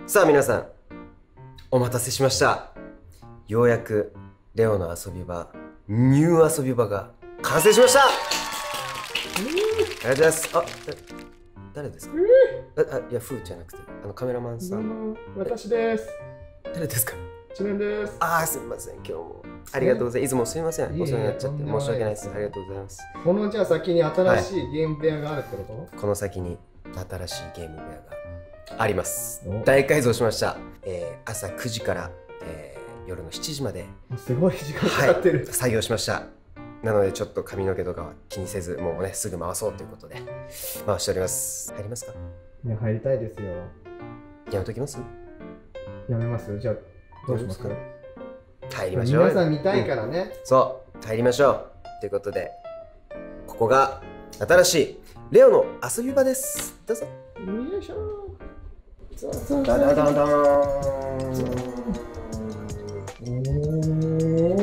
さあ皆さん、お待たせしました。ようやくレオの遊び場、ニュー遊び場が完成しました。ありがとうございます。誰ですか？いや、フーじゃなくて、カメラマンさん。 私です。 誰ですか？ 知念です。 すみません、今日も。ありがとうございます。いつもすみません。お世話になっちゃって申し訳ないです。ありがとうございます。 このじゃあ先に新しいゲーム部屋があるってこと？ この先に新しいゲーム部屋があります。大改造しました。朝9時から、夜の7時まで。 すごい時間かかってる。 作業しました。なのでちょっと髪の毛とかは気にせず、もうね、すぐ回そうということで回しております。入りますか？ いや、入りたいですよ。 やめときます？ やめます？じゃあ、どうしますか？ 入りましょう。 皆さん見たいからね。 そう、入りましょう。ということで、ここが新しいレオの遊び場です。どうぞ。 よいしょ。 ダダダダーン。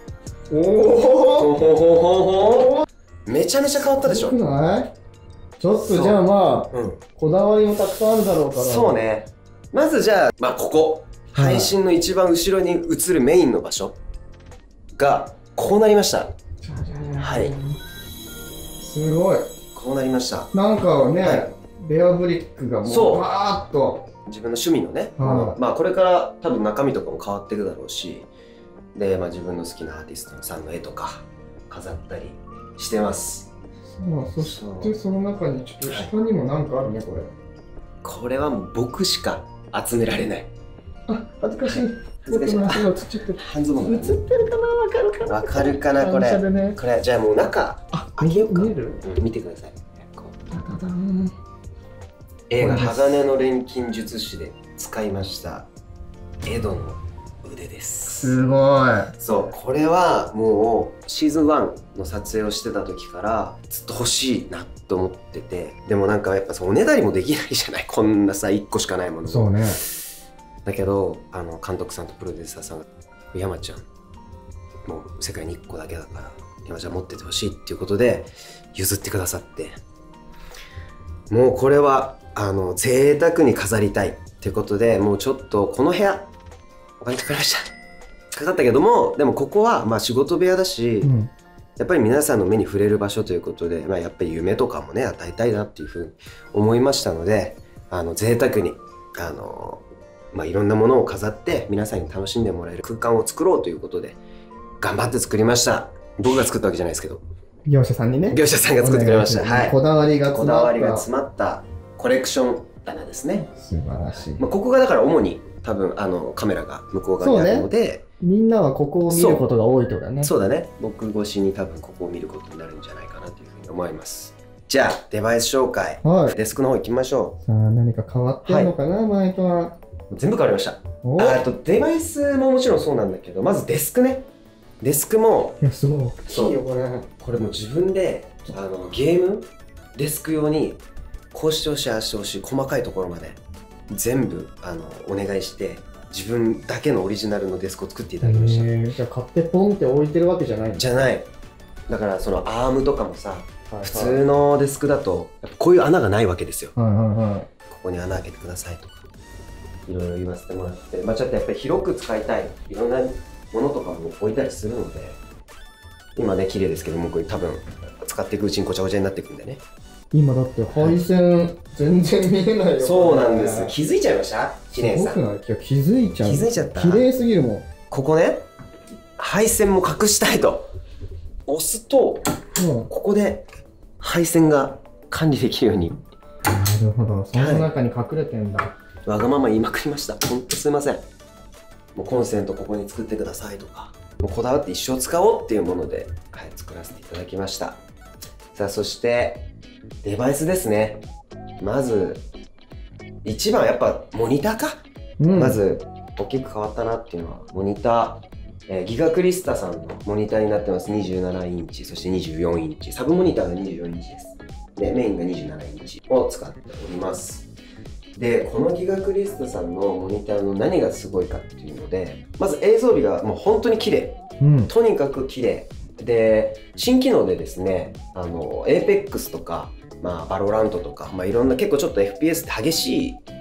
おお。めちゃめちゃ変わったでしょ。 ちょっとじゃあまあ、こだわりもたくさんあるだろうから。そうね。まずじゃあ、ここ。配信の一番後ろに映るメインの場所がこうなりました。はい。 すごい。 こうなりました。 なんかね、レアブリックがもうバーッと。 自分の趣味のね、これから多分中身とかも変わっていくだろうし、で、自分の好きなアーティストさんの絵とか飾ったりしてます。 そしてその中にちょっと下にもなんかあるね、これ。 これは僕しか集められない。 恥ずかしい。 恥ずかしい。半ズボン。 映ってるかな？わかるかな？ わかるかな、これ。これ、じゃあもう中、開けようか。見てください。映画鋼の錬金術師で使いましたエドの腕です。 すごい。 そう、これはもうシーズン1の撮影をしてた時からずっと欲しいなと思ってて、でもなんかやっぱおねだりもできないじゃない、こんなさ1個しかないもの。 そうね。 だけど監督さんとプロデューサーさんが「山ちゃんもう世界に1個だけだから山ちゃん持っててほしい」っていうことで譲ってくださって、もうこれは贅沢に飾りたいってことで、もうちょっとこの部屋お金かかりました。かかったけども、でもここは仕事部屋だし、やっぱり皆さんの目に触れる場所ということで、やっぱり夢とかもね与えたいなっていうふうに思いましたので、贅沢にいろんなものを飾って皆さんに楽しんでもらえる空間を作ろうということで頑張って作りました。僕が作ったわけじゃないですけど、 業者さんにね。 業者さんが作ってくれました。はい。 こだわりが詰まったコレクション棚ですね。 素晴らしい。 ここがだから主に多分カメラが向こう側にあるので、 みんなはここを見ることが多いとかね。 そうだね。僕越しに多分ここを見ることになるんじゃないかなというふうに思います。じゃあデバイス紹介、デスクの方行きましょう。 さあ何か変わってるのかな、前とは。 全部変わりました。デバイスももちろんそうなんだけど、まずデスクね。デスクもすごい大きいよこれ。 これも自分でゲームデスク用にこうしてほしい、ああしてほしい、細かいところまで全部お願いして自分だけのオリジナルのデスクを作っていただきました。 じゃあ買ってポンって置いてるわけじゃないんじゃない。だからそのアームとかもさ、普通のデスクだとこういう穴がないわけですよ。ここに穴開けてくださいとかいろいろ言わせてもらって、ちょっとやっぱり広く使いたい、いろんなものとかも置いたりするので、今ね綺麗ですけども、これ多分使っていくうちにごちゃごちゃになっていくんでね。 今だって配線全然見えないよ。 そうなんです。気づいちゃいました？記念さん。 気づいちゃう。 気づいちゃった。 綺麗すぎるもん。 ここね、配線も隠したいと押すと、ここで配線が管理できるように。 なるほど、その中に隠れてんだ。 わがまま言いまくりました。ほんとすいません。もうコンセントここに作ってくださいとか、もうこだわって一生使おうっていうもので、作らせていただきました。さあそしてデバイスですね。まず一番やっぱモニターか。まず大きく変わったなっていうのはモニター、ギガクリスタさんのモニターになってます。27インチ、そして24インチ、サブモニターが24インチです。でメインが27インチを使っております。でこのギガクリスタさんのモニターの何がすごいかっていうので、まず映像美がもう本当に綺麗、とにかく綺麗で、新機能でですね、APEX とか、バロラントとか、いろんな結構ちょっと FPS って激しい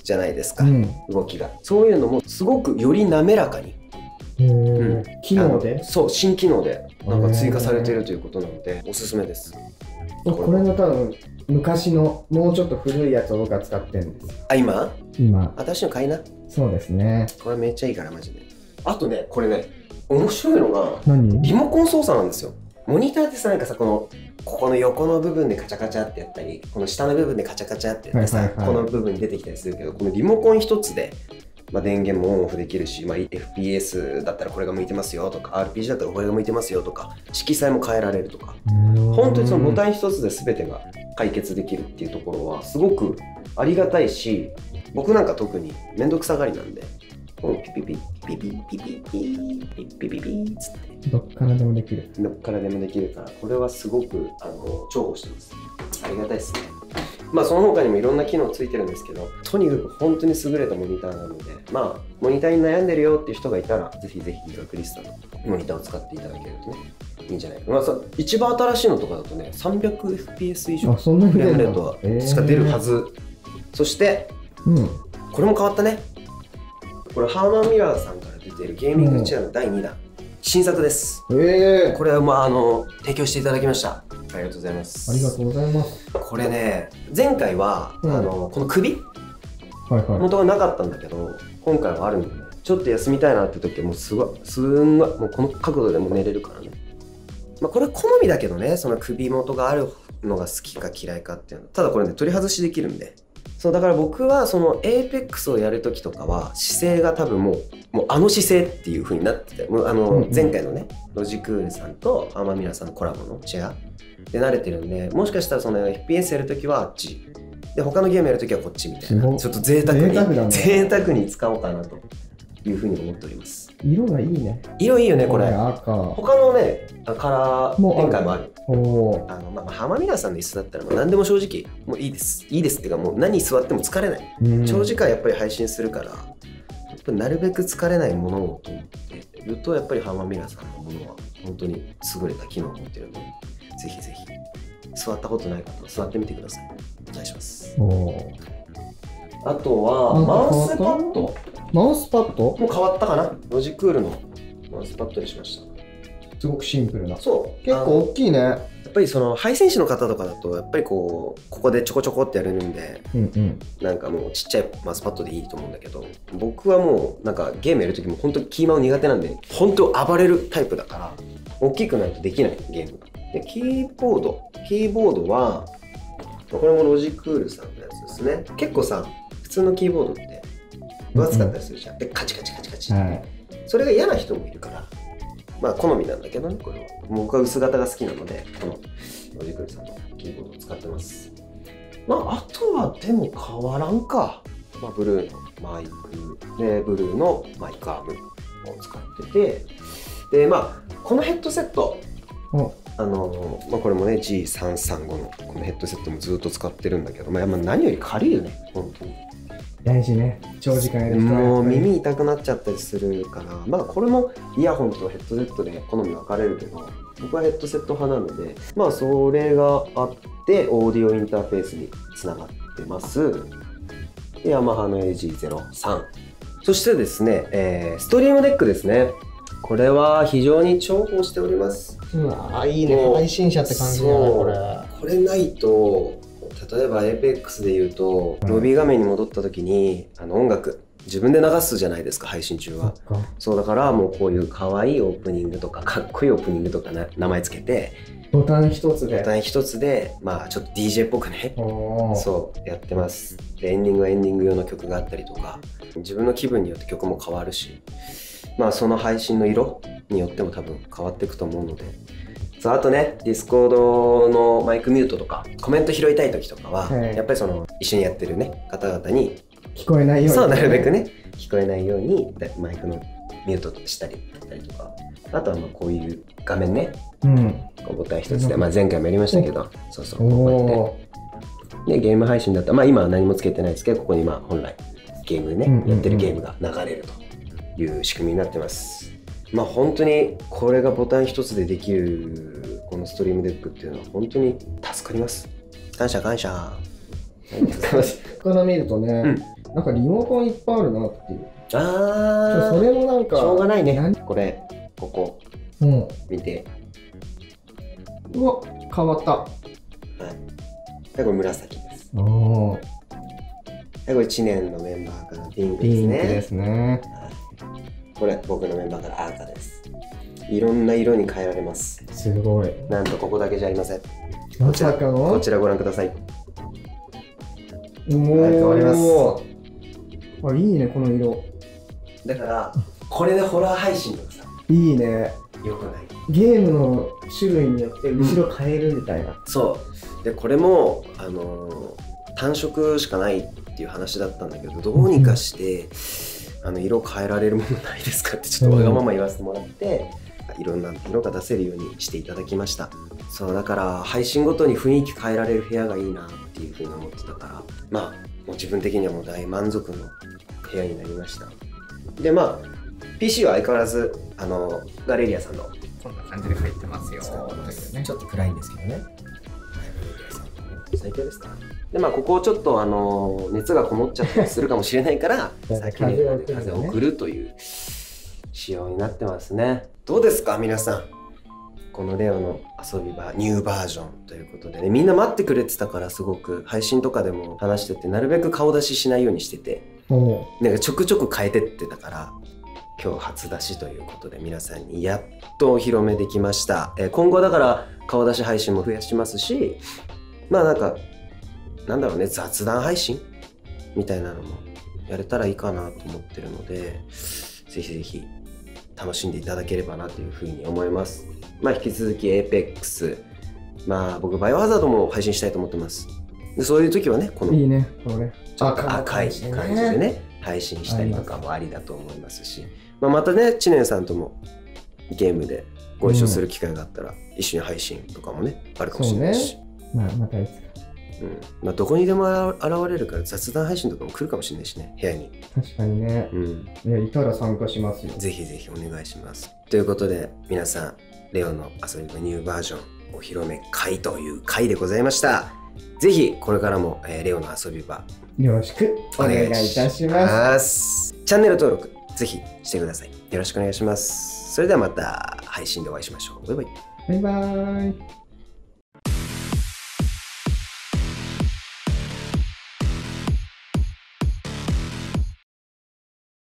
じゃないですか、動きが。そういうのもすごくより滑らかに、 機能で、 そう新機能でなんか追加されているということなのでおすすめです。 これの多分昔のもうちょっと古いやつを僕は使ってるんです。 今私の買いな。 そうですね。 これめっちゃいいからマジで。あとねこれね面白いのが何？ リモコン操作なんですよ。モニターってさなんかさここの横の部分でカチャカチャってやったりこの下の部分でカチャカチャってやってさ、この部分に出てきたりするけど、このリモコン一つで、電源もオンオフできるし、FPS だったらこれが向いてますよとか RPG だったらこれが向いてますよとか色彩も変えられるとか、本当にそのボタン一つで全てが解決できるっていうところはすごくありがたいし、僕なんか特に面倒くさがりなんで、ピピピピピピピピピピピピつってどっからでもできる。 どっからでもできるから、これはすごく重宝してます。ありがたいですね。その他にもいろんな機能ついてるんですけど、とにかく本当に優れたモニターなので、モニターに悩んでるよっていう人がいたら、ぜひぜひギガクリスタのモニターを使っていただけるとね、いいんじゃないかな。一番新しいのとかだとね、300fps 以上フレームレートはしか出るはず。そして、これも変わったね。これハーマン・ミラーさんから出ているゲーミングチェアの第2弾、新作です。これは提供していただきました。ありがとうございます。 ありがとうございます。これね、前回は、この首元がなかったんだけど、今回はあるんでね、ちょっと休みたいなって時はもうすんごいもうこの角度でも寝れるからね。これ好みだけどね、その首元があるのが好きか嫌いかっていうの。ただこれね、取り外しできるんで。そうだから僕はその APEX をやるときとかは姿勢が多分もう姿勢っていう風になってて、前回のねロジクールさんとハーマン・ミラーさんのコラボのチェアで慣れてるんで、もしかしたらその FPS やるときはあっちで、他のゲームやるときはこっちみたいな、ちょっと贅沢に使おうかなという風に思っております。 色がいいね。 色いいよねこれ。他のねカラー展開もある。ハーマン・ミラーさんの椅子だったら何でも正直もういいですっていうか、もう何座っても疲れない。長時間やっぱり配信するから、やっぱなるべく疲れないものをと思って言うと、やっぱりハーマン・ミラーさんのものは本当に優れた機能を持っているので、ぜひぜひ座ったことない方は座ってみてください。お願いします。あとはマウスパッドも変わったかな。ロジクールのマウスパッドにしました。 すごくシンプルな。 そう結構大きいね。 やっぱりそのハイセンシの方とかだとやっぱりここでちょこちょこってやれるんで、なんかもうちっちゃいマウスパッドでいいと思うんだけど、僕はもうなんかゲームやるときも本当にキーマウ苦手なんで、本当暴れるタイプだから大きくないとできないゲームが。でキーボードはこれもロジクールさんのやつですね。結構さ普通のキーボードって分厚かったりするじゃん。でカチカチカチカチって、それが嫌な人もいるから、好みなんだけどね、これは。僕は薄型が好きなので、このロジクールさんのキーボードを使ってます。あとはでも変わらんか。ブルーのマイクで、ブルーのマイクアームを使ってて、で、このヘッドセット、これもね、G335 のこのヘッドセットもずっと使ってるんだけど、何より軽いよね、本当に。 大事ね、長時間やる人はもう耳痛くなっちゃったりするから、これもイヤホンとヘッドセットで好み分かれるけど、僕はヘッドセット派なので、それがあってオーディオインターフェースにつながってます。でヤマハの AG03、そしてですね、ストリームデックですね。これは非常に重宝しております。 いいね、配信者って感じだね、 これないと、例えば APEX で言うと、ロビー画面に戻った時に音楽自分で流すじゃないですか、配信中は。そうだからもうこういう可愛いオープニングとかかっこいいオープニングとか名前つけてボタン一つでちょっと DJ っぽくねそうやってます。でエンディングはエンディング用の曲があったりとか、自分の気分によって曲も変わるし、その配信の色によっても多分変わっていくと思うので。あとね、ディスコードのマイクミュートとかコメント拾いたい時とかは、やっぱりその一緒にやってるね方々に聞こえないように、 そうなるべくね聞こえないようにマイクのミュートしたりだったりとか、あとはこういう画面ね、ボタン一つで、前回もやりましたけど、こうやってでゲーム配信だったら、今は何もつけてないですけど、ここに本来ゲームね、やってるゲームが流れるという仕組みになってます。本当にこれがボタン一つでできるこのストリームデックっていうのは本当に助かります。感謝感謝。 この見るとね、 なんかリモコンいっぱいあるなっていう。 ああ、 それもなんか、 しょうがないね。これ、ここ、 うん。 見て。 うわ、変わった。はい。これ紫です。 おお。 はい、これ1年のメンバーからピンクですね。 ピンクですね。 これ、僕のメンバーから赤です。いろんな色に変えられます。 すごい。 なんとここだけじゃありません。 まさかのこちらご覧ください。 おお、 はい、変わります。 あ、いいね、この色。 だから、これでホラー配信とかさ、 いいね。 よくない？ ゲームの種類によって後ろ変えるみたいな。 そう。で、これも、単色しかないっていう話だったんだけど、どうにかして、色変えられるものないですかってちょっとわがまま言わせてもらって、いろんな色が出せるようにしていただきました。そう、だから配信ごとに雰囲気変えられる部屋がいいなっていうふうに思ってたから、まあ、もう自分的にはもう大満足の部屋になりました。で、まあ、PC は相変わらず、ガレリアさんのこんな感じで入ってますよ。 使ってます。 ね、 ちょっと暗いんですけどね。最強ですか。で、まあ、ここをちょっと熱がこもっちゃったりするかもしれないから先に風を送るという仕様になってますね。どうですか皆さん、このレオの遊び場ニューバージョンということでね、みんな待ってくれてたから、すごく配信とかでも話してて、なるべく顔出ししないようにしてて、なんかちょくちょく変えてってたから、今日初出しということで皆さんにやっとお披露目できました。今後だから顔出し配信も増やしますし、まあなんだろうね、雑談配信みたいなのもやれたらいいかなと思ってるので、ぜひぜひ楽しんでいただければなというふうに思います。まあ引き続き Apex、まあ僕バイオハザードも配信したいと思ってます。でそういう時はね、このいいね、このね、 ちょっと赤い感じでね、配信したりとかもありだと思いますし、まあ、またね、知念さんともゲームでご一緒する機会があったら、一緒に配信とかもね、あるかもしれないし。 またいつか。 まあ、どこにでも現れるから雑談配信とかも来るかもしれないしね、部屋に。 確かにね。いや、いたら参加しますよ。 ぜひぜひお願いします。ということで、皆さん、レオの遊び場ニューバージョンお披露目会という回でございました。ぜひ、これからも、レオの遊び場、 よろしくお願いいたします。 チャンネル登録、ぜひしてください。よろしくお願いします。それではまた配信でお会いしましょう。バイバイ。 バイバーイ。